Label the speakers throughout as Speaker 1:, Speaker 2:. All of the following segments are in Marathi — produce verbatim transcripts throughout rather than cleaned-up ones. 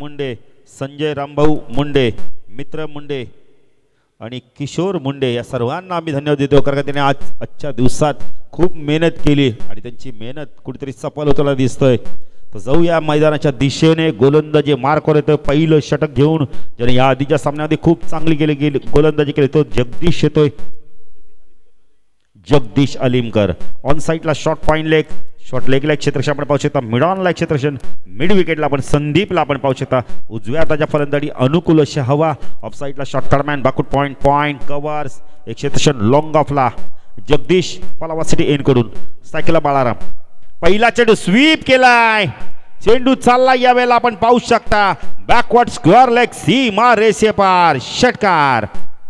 Speaker 1: मुंडे, संजय रामभाऊ मुंडे, मित्र मुंडे आणि किशोर मुंडे या सर्वांना आम्ही धन्यवाद देतो, कारण त्यांनी आज आजच्या दिवसात खूप मेहनत केली आणि त्यांची मेहनत कुठेतरी सफल होताना दिसतोय. तर जाऊया मैदानाच्या दिशेने. गोलंदाजी मार्कवर येतोय पहिलं षटक घेऊन, ज्याने या आधीच्या सामन्यामध्ये खूप चांगली केली गेली गोलंदाजी केली. तो जगदीश येतोय, जगदीश अलीमकर. ऑन साईडला शॉर्ट पॉइंट लेग, शॉर्ट लेगला एक क्षेत्रक्षण आपण पाहू शकता. मिड ऑनला एक क्षेत्रक्षण, मिड विकेटला आपण संदीपला आपण पाहू शकता. उजव्या हाताच्या फलंदाजी अनुकूल अशी हवा. ऑफ साईडला शॉर्ट थर्डमॅन बाकूट पॉइंट पॉइंट कव्हर्स एक क्षेत्रक्षण लॉंग ऑफला जगदीश पलावा सिटी एन कडून. सायकलला बाळाराम, पहिला चेंडू स्वीप केलाय, चेंडू चालला यावेळेला आपण पाहू शकता. बॅकवर्ड स्क्वेअर लेग सीमा रेषे पार षटकार.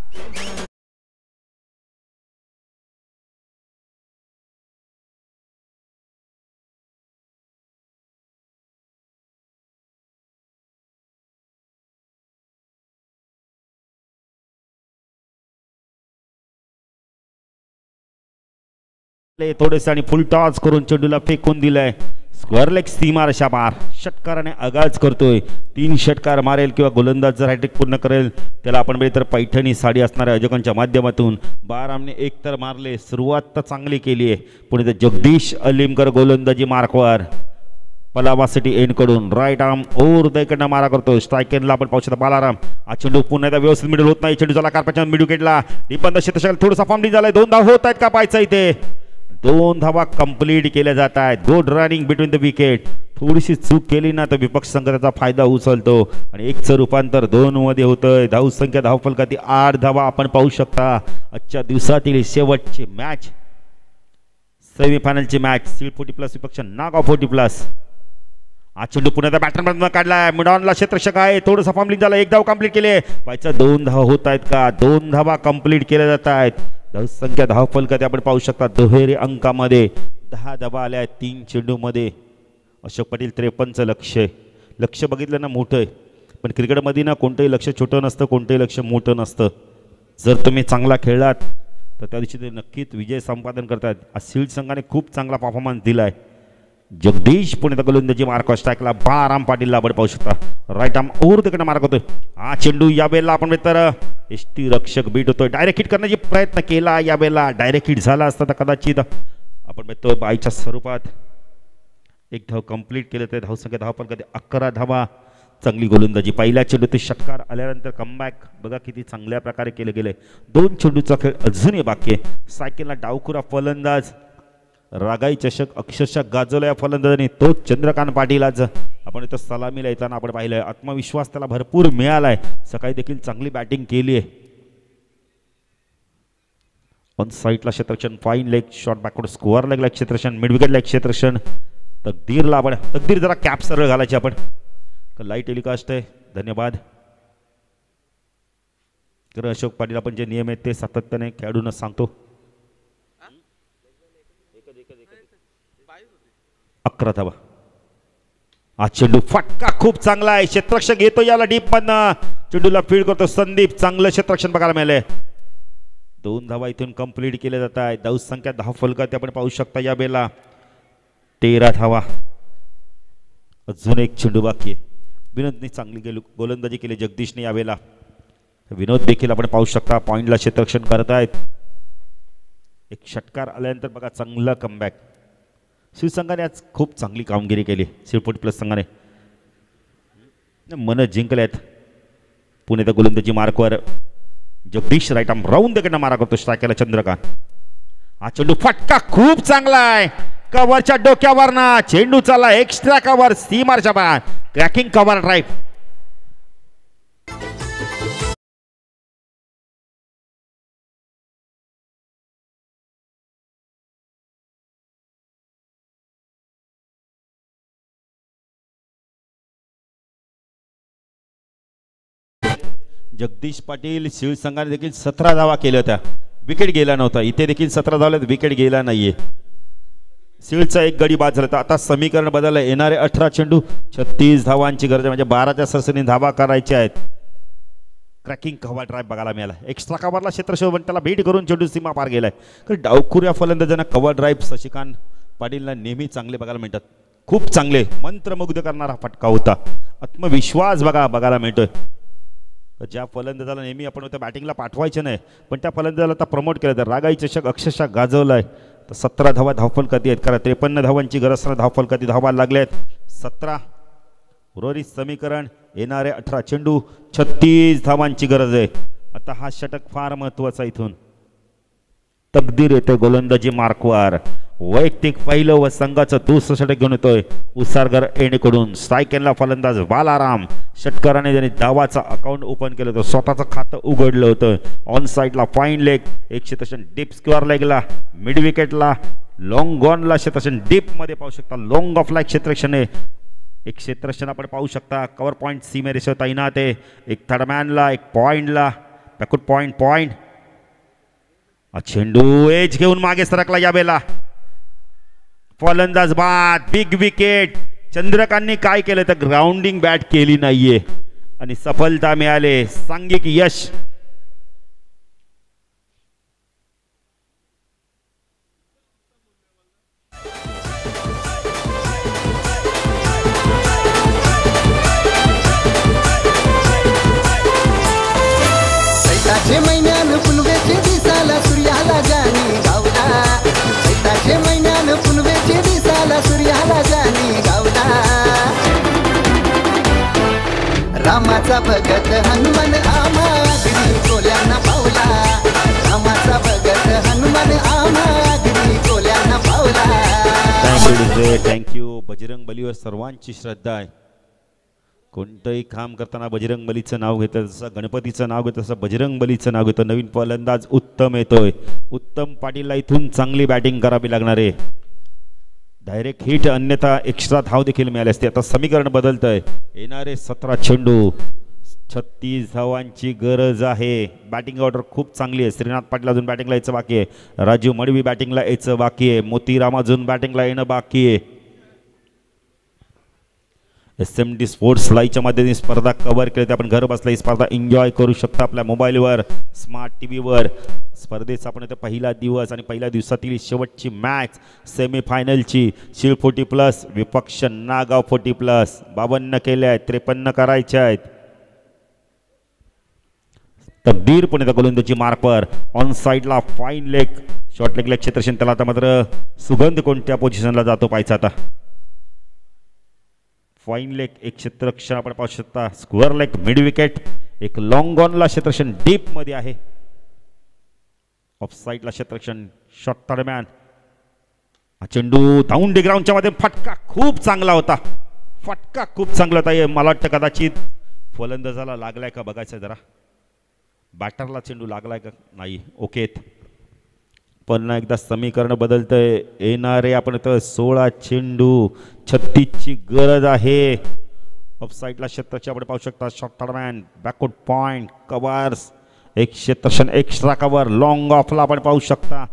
Speaker 1: थोडेसे आणि फुल टॉस करून चेंडूला फेकून दिलाय. स्क्वेअर लेग सीमा रेषा पार षटकाराने आगाज करतोय. तीन षटकार मारेल किंवा गोलंदाज जर हॅट्रिक पूर्ण करेल त्याला आपण बघितलं तर पैठणी साडी असणाऱ्या अजकांच्या माध्यमातून बारामने एक तर मारले. सुरुवात तर चांगली केली आहे. पुढे जगदीश अलीमकर गोलंदाजी मार्कवर पलावा सिटी एन कडून. राईट आर्म ओर दैकडनं मारा करतो. स्ट्राईक एनला आपण पाहू शकता बालाराम. हा चेंडू पुन्हा एकदा व्यवस्थित मिडल होत नाही. चेंडू झाला कारपाच्या मिड विकेटला. निबंध क्षेत्रक्षण थोडासा फॉर्म झालाय. दोन धाव होत आहेत का पाहायचं इथे. दोन धावा कंप्लीट केल्या जात आहेत. Good running between the wicket. थोडीशी चूक केली ना तर विपक्ष संघ त्याचा फायदा उचलतो आणि एकचं रूपांतर दोन मध्ये होतंय. धाव संख्या धाव फलकाती आठ धावा आपण पाहू शकता. आजच्या दिवसातील शेवटची मॅच, सेमीफायनलची मॅच. सीड फोर्टी प्लस विपक्ष नागाव फोर्टी प्लस. आज चेंडू पुन्हा बॅटरमॅन काढलाय. मिडॉनला क्षेत्रक्षक आहे. थोडंसं फॉर्मलिंग झालं. एक धाव कंप्लीट केले. पाहिजे दोन धावा होत आहेत का. दोन धावा कंप्लीट केल्या जात आहेत. धाव संख्या धाव फलकात आपण पाहू शकता दुहेरी अंकामध्ये दहा धावा आल्या आहेत तीन चेंडू मध्ये. अशोक पाटील त्रेपन्नचं लक्ष आहे. लक्ष बघितलं ना मोठं आहे, पण क्रिकेटमध्ये ना कोणतंही लक्ष छोटं नसतं, कोणतंही लक्ष मोठं नसतं. जर तुम्ही चांगला खेळलात तर त्या दिवशी ते नक्कीच विजय संपादन करतात. आज सीड संघाने खूप चांगला परफॉर्मन्स दिलाय. जगदीश पुणे गोलंदाजी मार्क स्ट्राईकला बाराम पाटीलला आपण पाहू शकता. राईट आर्म ओव्हर तिकडे मार्क होतोय. हा चेंडू यावेळेला आपण तर एस टी रक्षक बीट होतोय. डायरेक्ट हिट करण्याची प्रयत्न केला. यावेळेला डायरेक्ट हिट झाला असता तर कदाचित आपण बघतोय बाईच्या स्वरूपात एक धाव कंप्लीट केलं तर धाव संख्या धाव पण कधी अकरा धावा. चांगली गोलंदाजी. पहिल्या चेंडू ते षटकार आल्यानंतर कमबॅक बघा किती चांगल्या प्रकारे केलं गेलंय. दोन चेंडूचा खेळ अजूनही बाकी आहे. सायकलला डावखुरा फलंदाज रागाई चषक अक्षरशः गाजवला या फलंदाजाने. तो चंद्रकांत पाटील आज आपण इथं सलामीला येताना आपण पाहिलंय. आत्मविश्वास त्याला भरपूर मिळालाय. सकाळी देखील चांगली बॅटिंग केली आहे. ऑन साईडला क्षेत्रक्षण fine leg short backward square लेगला क्षेत्रक्षण मिड विकेटला क्षेत्रक्षण. तकदीरला आपण तकदीर जरा कॅप सरळ घालायची आपण. लाईव्ह टेलिकास्ट आहे. धन्यवाद. तर अशोक पाटील आपण जे नियम आहेत ते सातत्याने खेळाडूंना सांगतो. अकरा धावा. हा चेंडू फटका खूप चांगला आहे. क्षेत्ररक्षक येतो याला डीप मधनं. चेंडूला फील्ड करतो संदीप. चांगलं क्षेत्ररक्षण बघायला मिळालंय. दोन धावा इथून कंप्लीट केल्या जात आहेत. धाव संख्या दहा फलकात आपण पाहू शकता. या बेला तेरा धावा. अजून एक चेंडू बाकी आहे. विनोदने चांगली गेलो गोलंदाजी केली जगदीशने यावेळेला. विनोद देखील आपण पाहू शकता पॉइंटला क्षेत्ररक्षण करत आहेत. एक षटकार आल्यानंतर बघा चांगला कमबॅक. शिवसंघाने आज खूप चांगली कामगिरी केली. शिवपोटी प्लस संघाने मन जिंकल्यात. पुणे त्या गोलंदाजी मार्कवर जगदीश राईट आर्म राऊंड कडनं मारा करतो. स्ट्रायकरला चंद्रकांत. हा चेंडू फटका खूप चांगला आहे. कव्हरच्या डोक्यावर ना चेंडू चालला एक्स्ट्रा कव्हर सीमारच्या बाहेर. Cracking cover drive. Jagdish Patil शिवसंघाने देखील सतरा धावा केल्या होत्या. विकेट गेला नव्हता. इथे देखील सतरा धावल्यात. विकेट गेला नाहीये. सिलचा एक गडी बाद झाला. आता समीकरण बदललं. येणारे अठरा चेंडू छत्तीस धावांची गरज आहे. म्हणजे बाराच्या सरसरीने धावा करायच्या आहेत. क्रॅकिंग कव्हर ड्राईव्ह बघायला मिळाला. एक्स्ट्रा कव्हरला क्षेत्रशोधन त्याला बीट करून चेंडू सीमा पार गेलाय. कारण डावखुऱ्या फलंदाजांना कव्हर ड्राईव्ह शशिकांत पाटीलला नेहमी चांगले बघायला मिळतात. खूप चांगले मंत्रमुग्ध करणारा फटका होता. आत्मविश्वास बघा बघायला मिळतोय. ज्या फलंदाजाला नेहमी आपण त्या बॅटिंगला पाठवायचं नाही पण त्या फलंदाजाला आता प्रमोट केलं तर रागाई चषक अक्षरशः गाजवलाय. तर सतरा धावा धावफलकाती आहेत कारण त्रेपन्न धावांची गरज असताना धावफलकाती धावा लागल्या आहेत सतरा. उर्वरित समीकरण येणारे अठरा चेंडू छत्तीस धावांची गरज आहे. आता हा षटक फार महत्वाचा. इथून तकदीर येते गोलंदाजी मार्कवर. वैयक्तिक पहिलं व संघाचं दुसरं षटक घेऊन येतोय उसारगर एणेकडून. स्ट्राईक फलंदाज बालाराम. षटकाराने ज्यांनी धावाचा अकाउंट ओपन केलं होतं स्वतःचं खातं उघडलं होतं. ऑन साईडला फाईन लेग एक क्षेत्रक्षण डीप स्क्वेअर लेगला मिड विकेटला लॉंग ऑनला क्षेत्रक्षण डीप मध्ये पाहू शकता. लॉंग ऑफ लाईक क्षेत्रक्षण आहे एक क्षेत्रक्षण आपण पाहू शकता. कव्हर पॉईंट सीमेरेषेवर तैनात आहे. एक थर्डमॅनला एक पॉईंटला बॅकवर्ड पॉईंट पॉईंट. चेंडू एज घेऊन मागे सरकला यावेळेला. फलंदाज बाद बिग विकेट. चंद्रकांतनी काय केलं तर ग्राउंडिंग बॅट केली नाहीये आणि सफलता मिळाले. सांघिक यश.
Speaker 2: चैताचे महिन्यान पुनवेचे दिसाला सूर्याला जाणी गावला. चैताचे महिन्यान पुनवेचे दिसाला सूर्याला जाणी गावला. रामाचा भगत हनुमान आम्हा गिरी कोल्याना पावला. रामाचा भगत हनुमान आम्हा गिरी कोल्याना पावला.
Speaker 1: Thank you thank you. बजरंग बलीवर सर्वांची श्रद्धा आहे. कोणतंही काम करताना बजरंग बलीचं नाव घेतं जसं गणपतीचं नाव घेतं तसं बजरंग बलीचं नाव घेतं. नवीन फलंदाज उत्तम येतोय. उत्तम पाटीलला इथून चांगली बॅटिंग करावी लागणार आहे. डायरेक्ट हिट अन्यथा एक्स्ट्रा धाव देखील मिळाली असते. आता समीकरण बदलतंय. येणारे सतरा चेंडू छत्तीस धावांची गरज आहे. बॅटिंग ऑर्डर खूप चांगली आहे. श्रीनाथ पाटील अजून बॅटिंगला यायचं बाकी आहे. राजीव मडवी बॅटिंगला यायचं बाकी आहे. मोतीराम अजून बॅटिंगला येणं बाकी आहे. एस एम डी स्पोर्ट्स लाईव्हच्या माध्यमातून स्पर्धा कव्हर केली आपण घर बसल्या ही स्पर्धा एन्जॉय करू शकता आपल्या मोबाईलवर स्मार्ट टी व्हीवर. स्पर्धेचा आपण इथं पहिला दिवस आणि पहिल्या दिवसातील शेवटची मॅच सेमीफायनलची. शिळ फोर्टी प्लस विपक्ष नागाव फोर्टी प्लस. बावन्न केले आहेत त्रेपन्न करायचे आहेत. तकदीर पुणे गोलंदाजी मार्कवर. ऑन साईडला फाईन लेग शॉर्ट लेगला क्षेत्रक्षण त्याला आता मात्र सुगंध कोणत्या पोझिशनला जातो पाहायचा आता. फाईन लेग एक क्षेत्रक्षण आपण पाहू शकता. स्क्वेअर लेग मिड विकेट एक लॉंग ऑनला क्षेत्रक्षण डीप मध्ये आहे. ऑफ साईडला क्षेत्रक्षण शॉट दरम्यान हा चेंडू धावून ग्राउंडच्या मध्ये फटका खूप चांगला होता. फटका खूप चांगला होता. मला वाटतं कदाचित फलंदाजाला लागलाय का बघायचं जरा. बॅटरला चेंडू लागलाय का नाही. ओके पुन्हा एकदा समीकरण बदलतंय. येणारे आपण इथं सोळा चेंडू छत्तीसची गरज आहे. ऑफ साईडला क्षेत्रक्षण आपण पाहू शकता. शॉट दरम्यान बॅकवर्ड पॉइंट कव्हर्स एक क्षेत्रक्षण एक्स्ट्रा कव्हर लॉंग ऑफला आपण पाहू शकता.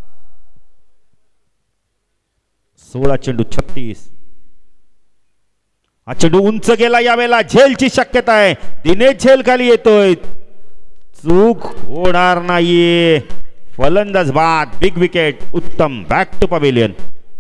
Speaker 1: सोळा चेंडू छत्तीस. हा चेंडू उंच गेला यावेळेला. झेलची शक्यता आहे. दिनेश झेल खाली येतोय. चूक होणार नाहीये. फलंदाज बाद बिग विकेट. उत्तम back to pavilion.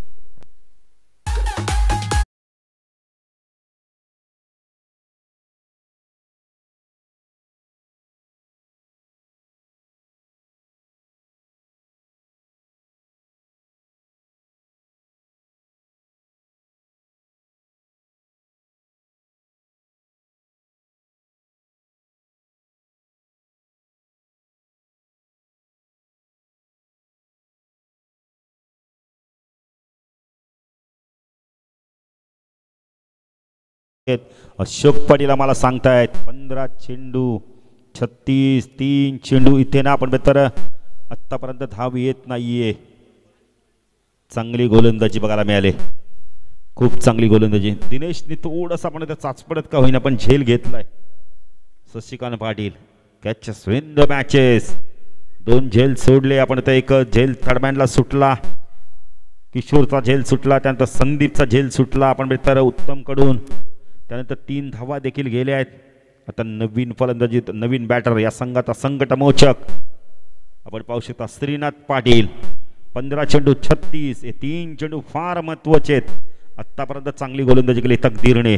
Speaker 1: Ashok Patil आम्हाला सांगतायत पंधरा चेंडू छत्तीस. तीन चेंडू इथे ना आपण तर आत्तापर्यंत धाव येत नाहीये. चांगली गोलंदाजी बघायला मिळाले. खूप चांगली गोलंदाजी. दिनेशने थोडंसं आपण त्या चाचपडत का होईना पण झेल घेतलाय. Shashikant Patil catches win the matches. दोन झेल सोडले आपण. तर एक झेल थर्डमॅनला सुटला. किशोरचा झेल सुटला. त्यानंतर संदीपचा झेल सुटला आपण तर उत्तम कडून. त्यानंतर तीन धावा देखील गेल्या आहेत. आता नवीन फलंदाजी नवीन बॅटर या संघाचा संघटमोचक आपण पाहू शकता श्रीनाथ पाटील. पंधरा चेंडू छत्तीस. हे तीन चेंडू फार महत्वाचे आहेत. आतापर्यंत चांगली गोलंदाजी केली तकदीरने.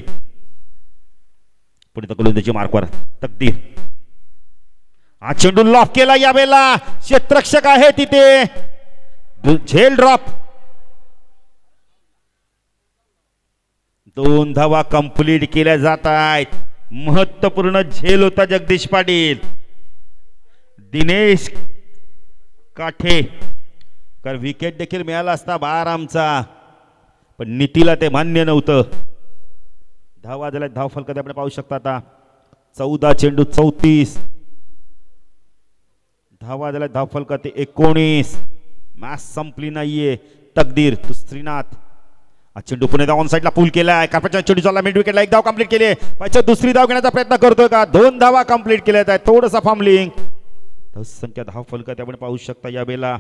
Speaker 1: पुढे गोलंदाजी मार्कवर तकदीर. हा चेंडू लॉक केला यावेळेला. क्षेत्ररक्षक आहे तिथे. झेल ड्रॉप. दोन धावा कंप्लीट केल्या जात आहेत. महत्वपूर्ण झेल होता जगदीश पाटील. दिनेश काठे कारण विकेट देखील मिळाला असता बारामचा, पण नीतीला ते मान्य नव्हतं. धावा झाल्या. धाव फलकात आपण पाहू शकता आता चौदा चेंडू चौतीस धावा झाल्या. धाव फलकात एकोणीस. मॅच संपली नाहीये. तकदीर तो श्रीनाथ. हा चेंडू पुणे ऑन साईडला पूल केलाय. कार्पेटच्या चेंडू चालला मिड विकेटला. एक धाव कंप्लीट केली. पाहिजे दुसरी धाव घेण्याचा प्रयत्न करतोय का? दोन धावा कंप्लीट केल्या आहेत. थोडंसं फॉर्मलिंग. संख्या धाव फलकात आपण पाहू शकता यावेळेला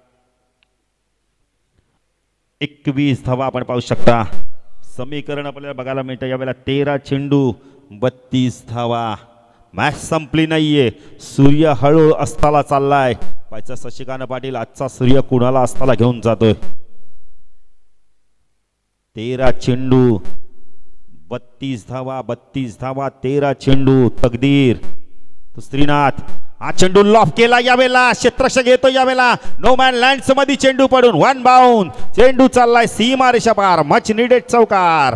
Speaker 1: एकवीस धावा आपण पाहू शकता. समीकरण आपल्याला बघायला मिळतं यावेळेला तेरा चेंडू बत्तीस धावा. मॅच संपली नाहीये. सूर्य हळू अस्ताला चाललाय. पाहिजे शशिकांत पाटील आजचा सूर्य कुणाला अस्ताला घेऊन जातोय. तेरा चेंडू बत्तीस धावा. बत्तीस धावा तेरा चेंडू. तकदीर तो श्रीनाथ. हा चेंडू लॉफ केला यावेळेला. क्षेत्ररक्षक येतो यावेळेला. नो मॅन लँड्स मध्ये चेंडू पडून वन बाउंड. चेंडू चाललाय सीमा रेषा पार. मच निडेड चौकार.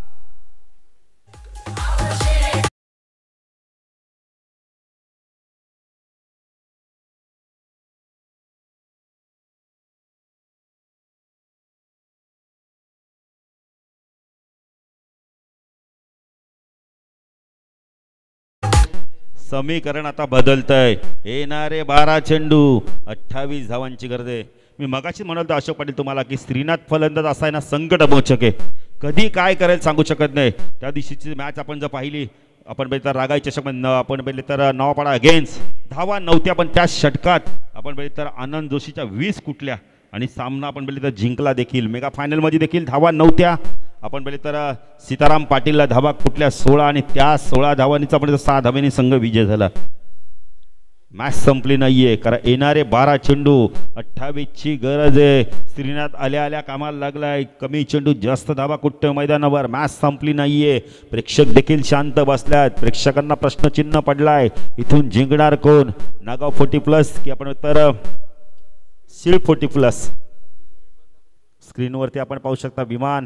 Speaker 1: समीकरण आता बदलतंय. येणारे बारा चेंडू अठ्ठावीस धावांची गरज आहे. मी मगाशी म्हणालो अशोक पाटील तुम्हाला की श्रीनाथ फलंदाज असा आहे ना संकट मोचक आहे. कधी काय करेल सांगू शकत नाही. त्या दिवशीची मॅच आपण जर पाहिली आपण पहिले तर रागाई चषक आपण पहिले तर नवापाडा अगेन्स्ट धावा नव्हत्या, पण त्या षटकात आपण पहिले तर आनंद जोशीच्या वीस कुठल्या आणि सामना आपण पहिले तर जिंकला देखील. मेगा फायनलमध्ये देखील धावा नव्हत्या. आपण पहिले तर सीताराम पाटीलला धावा कुठल्या सोळा आणि त्या सोळा धावांनीचा आपण सहा धावांनी संघ विजय झाला. मॅच संपली नाहीये कारण येणारे बारा चेंडू अठ्ठावीस ची गरज आहे. श्रीनाथ आल्या आल्या कामाला लागलाय. कमी चेंडू जास्त धावा कुठं मैदानावर. मॅच संपली नाहीये. प्रेक्षक देखील शांत बसल्यात. प्रेक्षकांना प्रश्नचिन्ह पडलाय इथून जिंकणार कोण? नागाव फोर्टी प्लस की आपण तर शिळ फोर्टी प्लस. स्क्रीनवरती आपण पाहू शकता विमान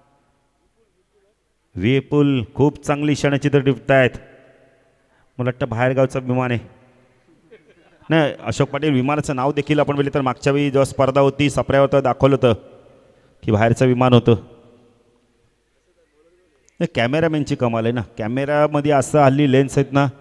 Speaker 1: वेपूल. खूप चांगली क्षणचित्र टिपत आहेत. मला वाटतं बाहेरगावचं विमान आहे नाही. अशोक पाटील विमानाचं नाव देखील आपण बोलले तर मागच्या वेळी जेव्हा स्पर्धा होती सप्र्यावर दाखवलं होतं की बाहेरचं विमान होतं. कॅमेरामॅनची कमाल आहे ना. कॅमेरामध्ये असं हल्ली लेन्स आहेत ना,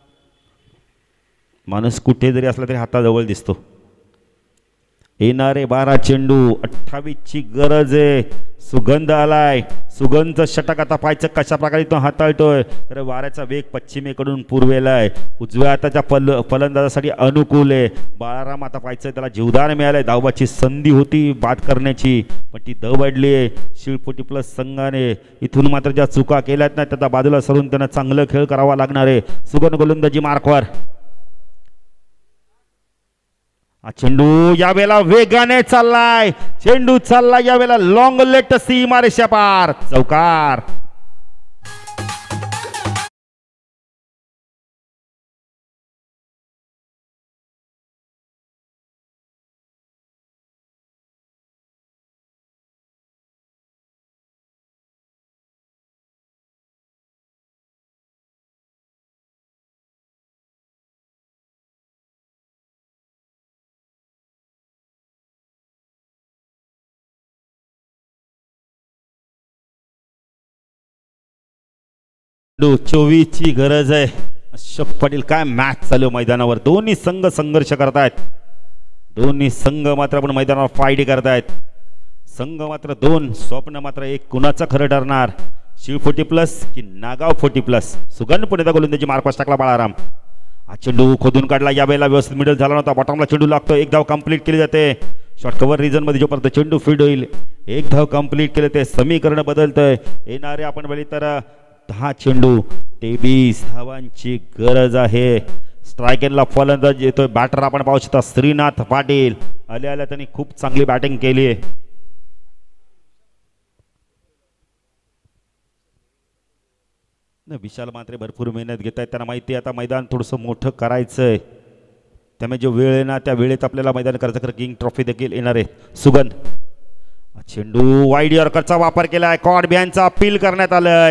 Speaker 1: माणूस कुठे जरी असला तरी हाताजवळ दिसतो. येणारे बारा चेंडू अठ्ठावीस ची गरज आहे. सुगंध आलाय. सुगंध षटक आता पाहायचं कशा प्रकारे तो हाताळतोय. तर वाऱ्याचा वेग पश्चिमेकडून पूर्वेला आहे. उजव्या हाताच्या फल फलंदाजासाठी अनुकूल आहे. बाळाराम आता पाहायचं त्याला जीवदान मिळालंय. धावबाची संधी होती बाद करण्याची पण ती दवडली आहे. शिळपोटी प्लस संघाने इथून मात्र ज्या चुका केल्यात ना त्याचा बाजूला सरून त्यांना चांगलं खेळ करावा लागणार आहे. सुगंध गोलंदाजी मार्कवर. चेंडू यावेळेला वेगाने चाललाय. चेंडू चालला यावेळेला लॉंग लेट सीमा रेषा पार. चौकार. चोवीस ची गरज आहे. अशोक पाटील काय मॅच चालू मैदानावर. दोन्ही संघ संघर्ष करतायत. दोन्ही संघ मात्र आपण मैदानावर फाईट करतायत. संघ मात्र दोन स्वप्न मात्र एक. कुणाचं खरं ठरणार? शिव फोर्टी प्लस की नागाव फोर्टी प्लस? सुगंध पुण्याचा गोलंदाजी मार्कवर टाकला बाळाराम. हा चेंडू खोदून काढला. यावेळेला व्यवस्थित मिडल झाला नव्हता. बॉटमला चेंडू लागतो. एक धाव कंप्लीट केली जाते. शॉर्ट कव्हर रिजन मध्ये जोपर्यंत चेंडू फील्ड होईल एक धाव कंप्लीट केले ते समीकरण बदलतंय. येणारे आपण बघितले तर दहा चेंडू तेवीस धावांची गरज आहे. स्ट्रायकेनला फलंदाज येतोय. बॅटर आपण पाहू शकता श्रीनाथ पाटील. आल्या आल्या त्यांनी खूप चांगली बॅटिंग केली आहे. नाही, विशाल मात्रे भरपूर मेहनत घेत आहेत. त्यांना माहिती आहे आता मैदान थोडंसं मोठं करायचं आहे. त्यामुळे जो वेळ आहे ना त्या वेळेत आपल्याला मैदान करायचं. खरं किंग ट्रॉफी देखील येणार आहे. सुगंध चेंडू वाईड यॉर्करचा वापर केलाय. कॉड बिहाइंडचा अपील करण्यात आलंय.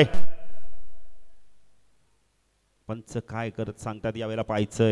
Speaker 1: पंच काय करत सांगतात यावेळेला पाहायचंय.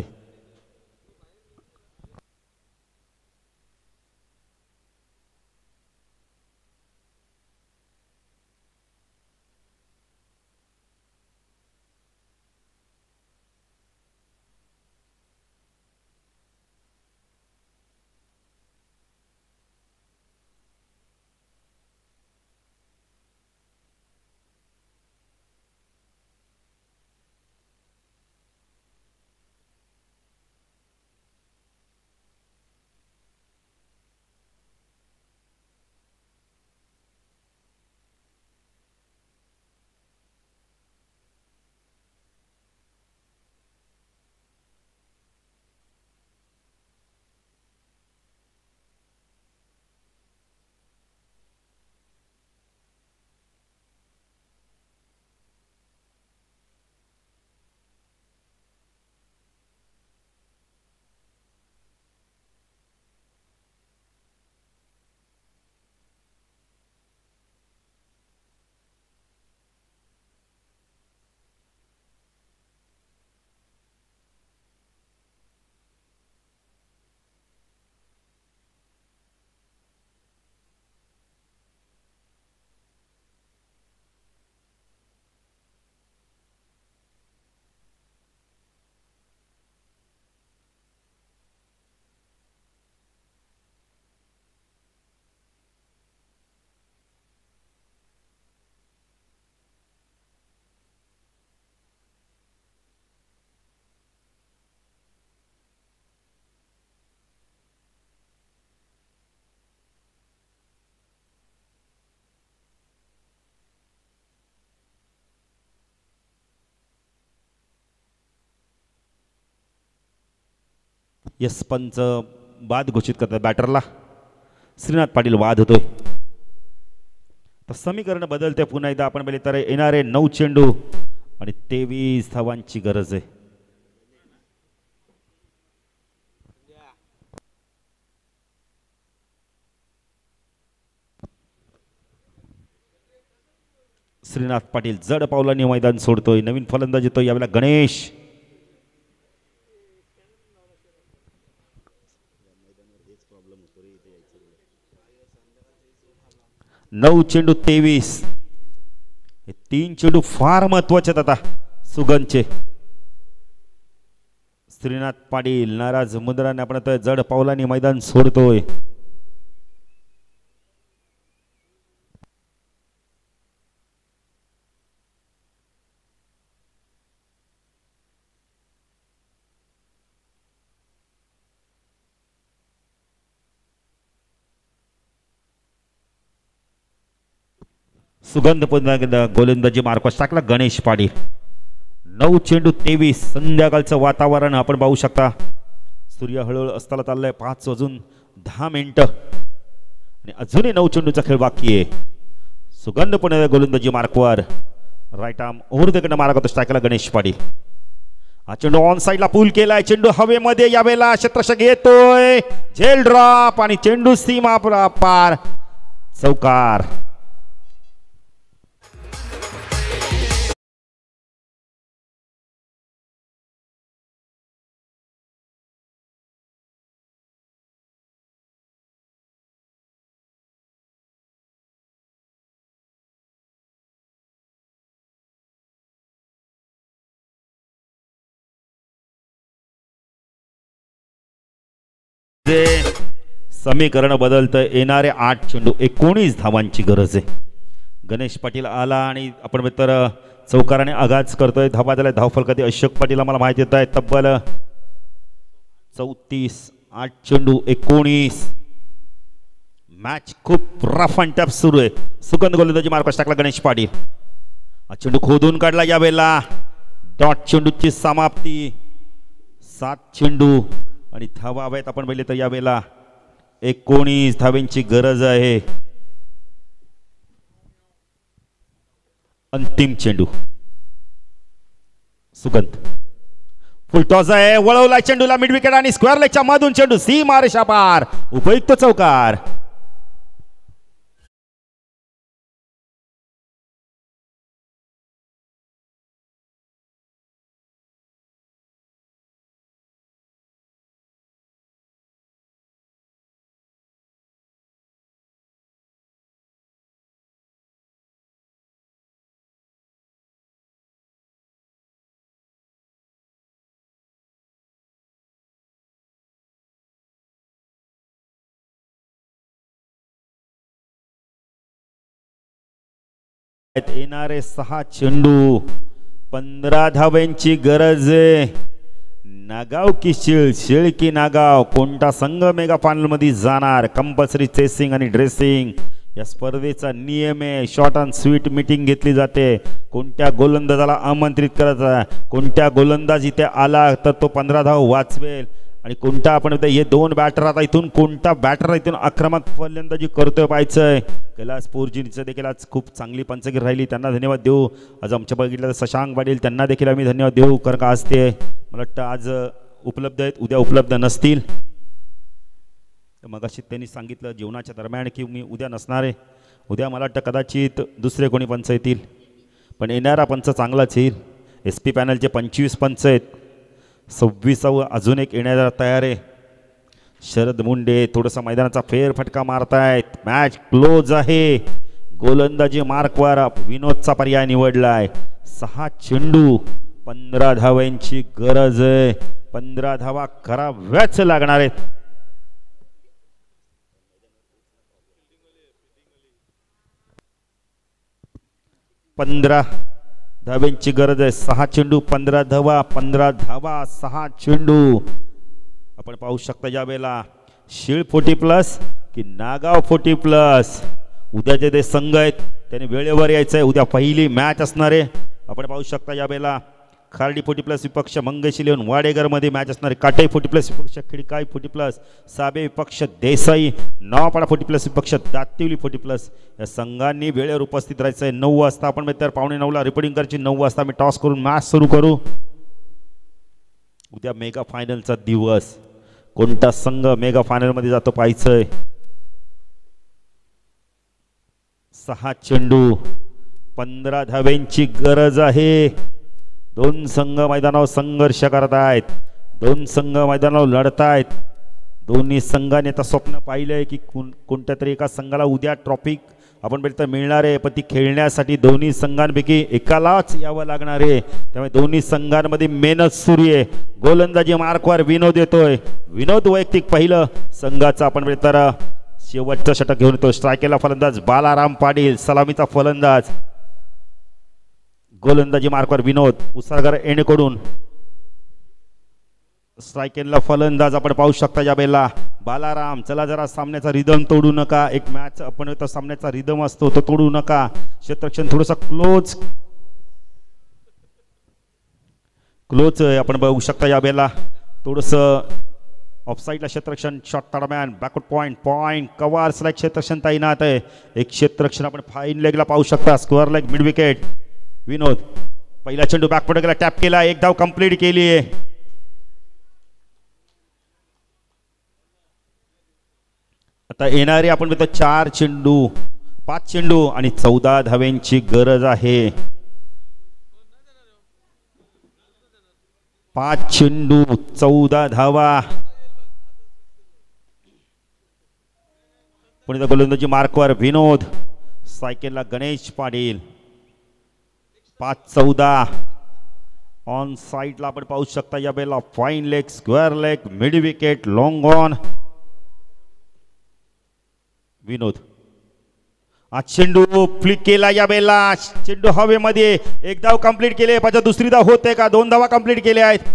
Speaker 1: यस पंच बाद घोषित करतात बॅटरला. श्रीनाथ पाटील वाद होतोय. तर समीकरण बदलते पुन्हा एकदा. आपण पहिले तर येणारे नऊ चेंडू आणि तेवीस धावांची गरज आहे. श्रीनाथ पाटील जड पावलांनी मैदान सोडतोय. नवीन फलंदाज येतोय यावेळेला गणेश. नऊ चेंडू तेवीस. हे तीन चेंडू फार महत्वाचे आहेत आता सुगंधचे. श्रीनाथ पाटील नाराज मुद्राने आपण जड पावलांनी मैदान सोडतोय. सुगंध पुन्हा गोलंदाजी मार्कस टाकला गणेश पाटील. नऊ चेंडू तेवीस. संध्याकाळचं वातावरण आपण पाहू शकता. सूर्य हळूहळू अस्ताला चाललाय. पाच वाजून दहा मिनिटं आणि अजूनही नऊ चेंडूचा खेळ बाकी आहे. सुगंध पुन्हा गोलंदाजी मार्कवर. राईट आर्म ओव्हर द कडे मारा करतो टाकला गणेश पाटील. हा चेंडू ऑन साईडला पूल केलाय. चेंडू हवेमध्ये यावेळेला क्षेत्ररक्षक येतोय. झेल ड्रॉप आणि चेंडू सीमा पार. चौकार. समीकरण बदलतं. येणारे आठ चेंडू एकोणीस धावांची गरज आहे. गणेश पाटील आला आणि आपण तर चौकाराने आघात करतोय. धावा झाला धावफल कधी अशोक पाटील आम्हाला माहिती येत आहे. तब्बल चौतीस. आठ चेंडू एकोणीस. मॅच खूप रफ अँड टफ सुरू आहे. सुगंध गोलंदाजी मार्कस टाकला गणेश पाटील. हा चेंडू खोदून काढला यावेळेला. डॉट चेंडूची समाप्ती. सात चेंडू आणि धावा हव्यात आपण पहिले तर यावेळेला एकोणीस धावेंची गरज आहे. अंतिम चेंडू. सुगंध फुलटॉस आहे, वळवला चेंडूला मिड विकेट आणि स्क्वेअर लेगच्या मधून चेंडू सीमा रेषा पार, उपयुक्त चौकार. येणारे सहा चेंडू, पंधरा धाव्यांची गरज आहे. नागाव की शिळ, शिळ की नागाव, कोणता संघ मेगा फायनल मध्ये जाणार? कंपल्सरी चेसिंग आणि ड्रेसिंग या स्पर्धेचा नियम आहे. शॉर्ट अँड स्वीट मीटिंग घेतली जाते. कोणत्या गोलंदाजाला आमंत्रित करायचं, कोणत्या गोलंदाज इथे आला तर तो पंधरा धाव वाचवेल, आणि कोणता आपण हे दोन बॅटर आता इथून कोणता बॅटर इथून आक्रमक फलंदाजी करतोय पाहायचंय. कैलास पोरजींचं देखील आज खूप चांगली पंचगिरी राहिली, त्यांना धन्यवाद देऊ. आज आमच्या बघितलं तर शशांक पाटील, त्यांना देखील आम्ही धन्यवाद देऊ, कारण का आज ते मला वाटतं आज उपलब्ध आहेत, उद्या उपलब्ध नसतील. मग अशी त्यांनी सांगितलं जेवणाच्या दरम्यान की मी उद्या नसणार आहे. उद्या मला वाटतं कदाचित दुसरे कोणी पंच येतील, पण येणारा पंच चांगलाच येईल. एस पी पॅनलचे पंचवीस पंच आहेत, सव्वीसावं अजून एक येण्याला तयार आहे. शरद मुंडे थोडासा मैदानाचा फेरफटका मारतायत. मॅच क्लोज आहे. गोलंदाजी मार्कवर विनोदचा पर्याय निवडलाय. सहा चेंडू, पंधरा धावांची गरज आहे. पंधरा धावा कराव्याच लागणार आहेत. पंधरा धाव्यांची गरज आहे. सहा चेंडू, पंधरा धावा, पंधरा धावा, सहा चेंडू. आपण पाहू शकता यावेळेला शिळ फोर्टी प्लस की नागाव फोर्टी प्लस. उद्याचे ते संघ आहेत त्याने वेळेवर यायचं आहे. उद्या पहिली मॅच असणार आहे. आपण पाहू शकता यावेळेला खार्डी फोर्टी प्लस विपक्ष मंगेश इलेवन वाडेगरमध्ये मॅच असणार आहे. काटाई फोर्टी प्लस विपक्ष खिडकाई फोर्टी प्लस, साबे विपक्ष देसाई, नवापाडा फोर्टी प्लस विपक्ष दातिवली फोर्टी प्लस. या संघांनी वेळेवर उपस्थित राहायचं आहे. नऊ वाजता आपण तर पावणे नऊला रिपोर्टिंग करायची. नऊ वाजता मी टॉस करून मॅच सुरू करू. उद्या मेगा फायनलचा दिवस. कोणता संघ मेगा फायनलमध्ये जातो पाहायचंय. सहा चेंडू, पंधरा धाव्यांची गरज आहे. दोन संघ मैदानावर संघर्ष करत आहेत. दोन संघ मैदानावर लढत आहेत. दोन्ही संघाने आता स्वप्न पाहिलंय की कोणत्या तरी एका संघाला उद्या ट्रॉफी आपण भेटतं मिळणार आहे, पण ती खेळण्यासाठी दोन्ही संघांपैकी एकालाच यावं लागणार आहे. त्यामुळे दोन्ही संघांमध्ये मेहनत सुरू आहे. गोलंदाजी मार्कवर विनोद येतोय. विनोद वैयक्तिक पहिलं संघाचा आपण भेटतं शेवटचा षटक घेऊन येतो. स्ट्रायकेला फलंदाज बालाराम पाटील, सलामीचा फलंदाज. गोलंदाजी मार्कवर विनोद, उसागर एंडकडून स्ट्रायकेला फलंदाज आपण पाहू शकता या बेला बालाराम. चला जरा सामन्याचा रिदम तोडू नका. एक मॅच आपण तो सामन्याचा रिदम असतो तो तोडू नका. क्षेत्ररक्षण थोडंसं क्लोज क्लोज आपण बघू शकता या बेला थोडंसं ऑफसाईडला क्षेत्ररक्षण. शॉट दरम्यान backward point point cover slide क्षेत्ररक्षण तैनात आहे. एक क्षेत्ररक्षण आपण फाईन लेगला पाहू शकता. Square leg mid wicket. Vinod पहिला चेंडू बॅकवर्ड गेला, टॅप केला, एक धाव कंप्लीट केली आहे. आता येणारे आपण म्हणतो चार चेंडू, पाच चेंडू आणि चौदा धाव्यांची गरज आहे. पाच चेंडू, चौदा धावा. पुणे गोलंदाजी मार्कवर विनोद, सायकलला गणेश पाटील. पाच चौदा. ऑन साइडला आपण पाहू शकता या बेला fine leg, square leg, mid wicket, long on. Vinod हा चेंडू फ्लिक केला या बेला. चेंडू हवेमध्ये. एक धाव कंप्लीट केले. पाहिजे दुसरी धाव होते का? दोन धावा कंप्लीट केल्या आहेत.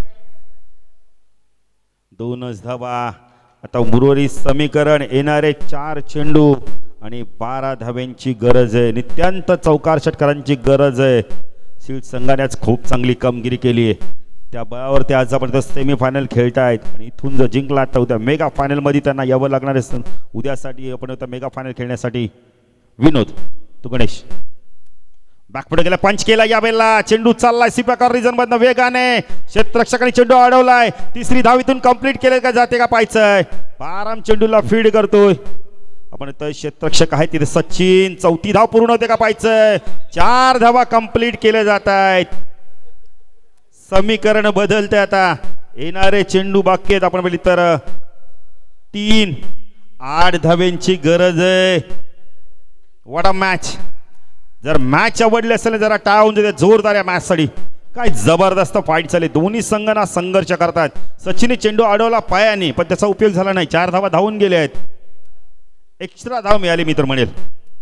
Speaker 1: दोनच धावा. आता उर्वरित समीकरण येणारे चार चेंडू आणि बारा धाव्यांची गरज आहे. नित्यांत चौकार षटकारांची गरज आहे. सीड संघाने आज खूप चांगली कामगिरी केली आहे. त्या बळावर ते आज आपण सेमी फायनल खेळतायत आणि इथून जर जिंकला तर उद्या मेगा फायनलमध्ये त्यांना यावं लागणार आहे. उद्यासाठी आपण मेगा फायनल खेळण्यासाठी. विनोद, तू गणेश बॅकपुढे गेला, पंच केला यावेळेला. चेंडू चाललाय सीपाकर रिजन मधनं वेगाने. क्षेत्ररक्षकाने चेंडू अडवलाय. तिसरी धावीतून कंप्लीट केले का जाते का पाहायचंय. बाराम चेंडूला फीड करतोय आपण. इथं क्षेत्ररक्षक आहे तिथे सचिन. चौथी धाव पूर्ण होते का पाहायचंय. चार धावा कंप्लीट केले जात आहेत. समीकरण बदलते आता. येणारे चेंडू बाकी आहेत आपण बघितलं तर तीन आठ धाव्यांची गरज आहे. What a match. जर मॅच आवडली असेल जरा टाळून देते जोरदार या मॅच साठी. काय जबरदस्त फाईट चालली. दोन्ही संघ ना संघर्ष करतात. सचिनने चेंडू अडवला पायाने पण त्याचा उपयोग झाला नाही. चार धावा धावून गेले आहेत. एक्स्ट्रा धाव मिळाली मी तर म्हणेल.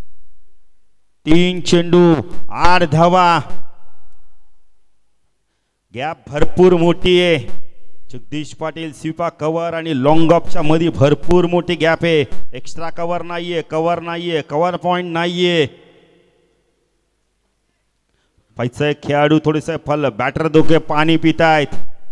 Speaker 1: तीन चेंडू आठ धावा. गॅप भरपूर मोठी आहे. जगदीश पाटील स्वीपा कव्हर आणि लॉंग ऑफच्या मध्ये भरपूर मोठी गॅप आहे. एक्स्ट्रा कव्हर नाहीये. कव्हर नाहीये. कव्हर पॉइंट नाहीये. पाहिजे खेळाडू थोडेसे फल. बॅटर दोघे पाणी पितायत.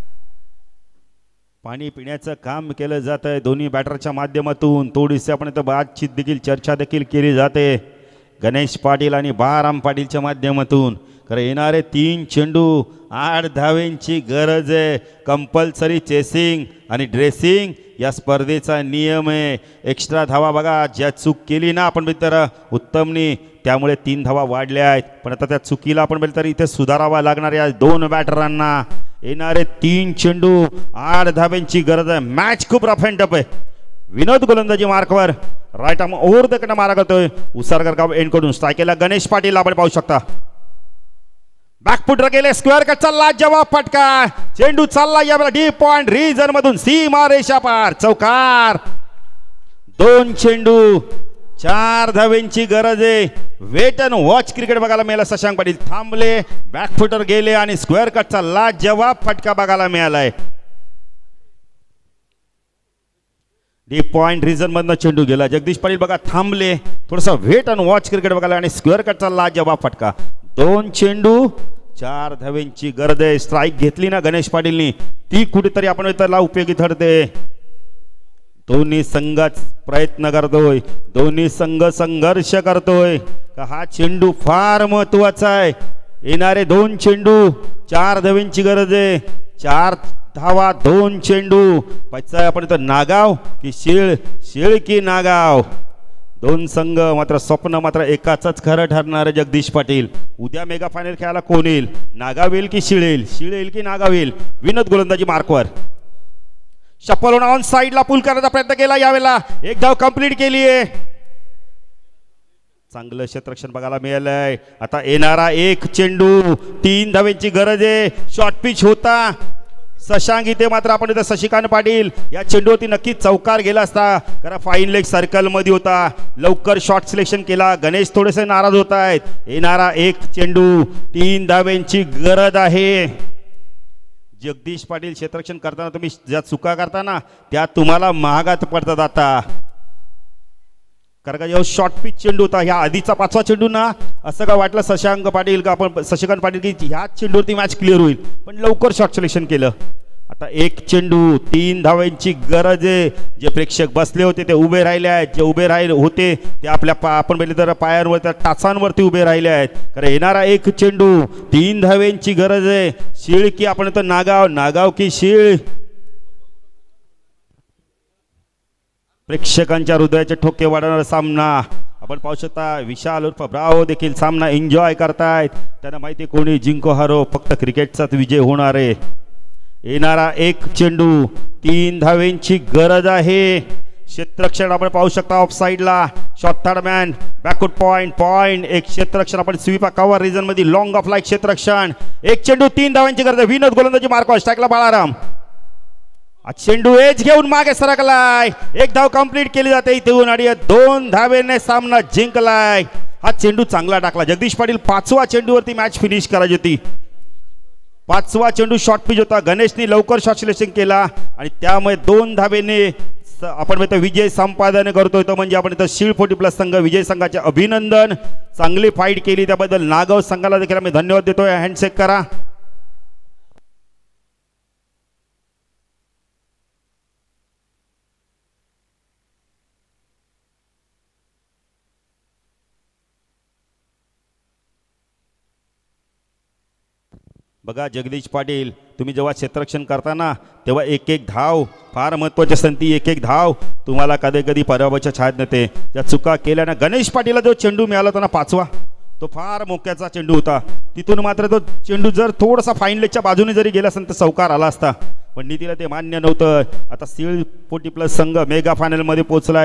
Speaker 1: पाणी पिण्याचं काम केलं जात आहे दोन्ही बॅटरच्या माध्यमातून. थोडीशी आपण इथं बातचीत देखील चर्चा देखील केली जाते गणेश पाटील आणि बाराम पाटीलच्या माध्यमातून. कारण येणारे तीन चेंडू आठ धावेंची गरज आहे. कंपल्सरी चेसिंग आणि ड्रेसिंग या स्पर्धेचा नियम आहे. एक्स्ट्रा धावा बघा ज्या चूक केली ना आपण तर उत्तमनी त्यामुळे तीन धावा वाढल्या आहेत. पण आता त्या चुकीला आपण बघितलं तर इथे सुधारावा लागणार या दोन बॅटरांना. येणारे तीन चेंडू आठ धाव्यांची गरज आहे. मॅच खूप रफ अँड टफ आहे. विनोद गोलंदाजी मार्कवर राईट आर्म ओव्हर द कडे मारा करतोय. उसारकर गाव एंड कडून स्ट्राईक केला गणेश पाटील आपण पाहू शकता. बॅकफुटर गेले. स्क्वेअर कट चालला. जवाब फटका. चेंडू चालला यावेळेला डीप पॉइंट रिजन मधून सीमा रेषा पार. चौकार. दोन चेंडू चार धावेंची गरज आहे. वेट अँड वॉच क्रिकेट बघायला मिळाला. शशांक पाटील थांबले. बॅकफुटर गेले आणि स्क्वेअर कटचा लाजवाब फटका बघायला मिळालाय. डीप पॉइंट रिजन मधनं चेंडू गेला. जगदीश पाटील बघा थांबले. थोडासा वेट अँड वॉच क्रिकेट बघायला आणि स्क्वेअर कटचा लाजवाब फटका. दोन चेंडू चार धावेंची गरज आहे. स्ट्राईक घेतली ना गणेश पाटीलनी ती कुठेतरी आपण त्याला उपयोगी ठरते. दोन्ही संघाच प्रयत्न करतोय. दोन्ही संघ संघर्ष करतोय. हा चेंडू फार महत्वाचा आहे. येणारे दोन चेंडू चार धावेंची गरज आहे. चार धावा दोन चेंडू. पाहिजे आपण इथं नागाव की शिळ. शिळ की नागाव. दोन संघ मात्र स्वप्न मात्र एकाच खरं ठरणार आहे. जगदीश पाटील उद्या मेगा फायनल खेळायला कोण येईल. नागाव येईल की शिळ येईल. शिळ येईल की नागाव येईल. विनोद गोलंदाजी मार्कवर. शप्पल ऑन साइडला पुल करण्याचा प्रयत्न केला. यावेळेला एक धाव कंप्लीट केली आहे. चांगलं क्षेत्ररक्षण बघायला मिळालंय. आता येणारा एक चेंडू तीन धावेंची गरज आहे. शॉर्ट पिच होता. शशांक इथे मात्र आपण इथे शशिकांत पाटील या चेंडूवरती नक्कीच चौकार गेला असता. कारण फाईन लेग सर्कल मध्ये होता. लवकर शॉट सिलेक्शन केला. गणेश थोडेसे नाराज होत आहेत. येणारा एक चेंडू तीन धावेंची गरज आहे. जगदीश पाटील क्षेत्ररक्षण करताना तुम्ही ज्या चुका करताना त्या तुम्हाला महागात पडतात. आता कारण का जेव्हा शॉर्ट पिच चेंडू होता ह्या आधीचा पाचवा चेंडू ना असं का वाटलं शशांक पाटील का आपण शशिकांत पाटील की ह्याच चेंडूवरती मॅच क्लिअर होईल. पण लवकर शॉट सिलेक्शन केलं. आता एक चेंडू तीन धावांची गरज आहे. जे प्रेक्षक बसले होते ते उभे राहिले आहेत. जे उभे राहिले होते ते आपल्या पा आपण बघितलं तर पायांवर त्या टाचांवरती उभे राहिले आहेत. कारण येणारा एक चेंडू तीन धावेंची गरज आहे. शिळ की आपण तर नागाव. नागाव की शिळ. प्रेक्षकांच्या हृदयाचे ठोके वाढवणारा सामना आपण पाहू शकता. विशाल उर्फ ब्रावो देखील सामना एन्जॉय करतायत. त्यांना माहिती कोणी जिंको हारो फक्त क्रिकेटचाच विजय होणार आहे. येणारा एक चेंडू तीन धावेंची गरज आहे. क्षेत्ररक्षण आपण पाहू शकता ऑफ साइडला. Short third man backward point point एक क्षेत्ररक्षण आपण स्वीपा कव्हर रिजन मध्ये लॉंग ऑफ लाईक क्षेत्ररक्षण. एक चेंडू तीन धावांची गरज आहे. विनोद गोलंदाजी मार्कवर स्ट्राईकला बाळाराम. चेंडू एज घेऊन मागे सरकलाय. एक धाव कंप्लीट केली जाते इथून आणि दोन धावेने सामना जिंकलाय. हा चेंडू चांगला टाकला. जगदीश पाटील पाचवा चेंडूवरती मॅच फिनिश करायची होती. पाचवा चेंडू शॉर्ट पिच होता. गणेशने लवकर शॉट सिलेक्शन केला आणि त्यामुळे दोन धावेने आपण इथं विजय संपादन करतोय. तो म्हणजे आपण इथं शिळ फोर्टी प्लस संघ विजय संघाचे अभिनंदन. चांगली फाईट केली त्याबद्दल नागाव संघाला देखील आम्ही धन्यवाद देतोय. हँडशेक करा. बघा जगदीश पाटील, तुम्ही जेव्हा क्षेत्ररक्षण करताना तेव्हा एक एक धाव फार महत्त्वाची असते. ती एक एक धाव तुम्हाला कधी कधी पराभवाच्या छायेत नेते. त्या चुका केल्यानं गणेश पाटीलला जो चेंडू मिळाला होता ना पाचवा, तो फार मोक्याचा चेंडू होता. तिथून मात्र तो चेंडू जर थोडासा फाईन लेगच्या बाजूने जरी गेला असेल तर चौकार आला असता, पण नीतीला ते मान्य नव्हतं. आता सीळ फोर्टी प्लस संघ मेगा फायनलमध्ये पोहोचला.